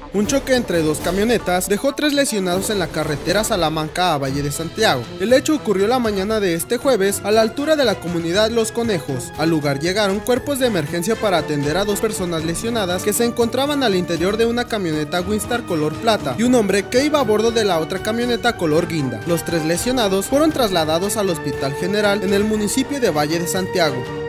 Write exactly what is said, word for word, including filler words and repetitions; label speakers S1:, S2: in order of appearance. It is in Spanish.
S1: Un choque entre dos camionetas dejó tres lesionados en la carretera Salamanca a Valle de Santiago. El hecho ocurrió la mañana de este jueves a la altura de la comunidad Los Conejos. Al lugar llegaron cuerpos de emergencia para atender a dos personas lesionadas que se encontraban al interior de una camioneta Winstar color plata y un hombre que iba a bordo de la otra camioneta color guinda. Los tres lesionados fueron trasladados al Hospital General en el municipio de Valle de Santiago.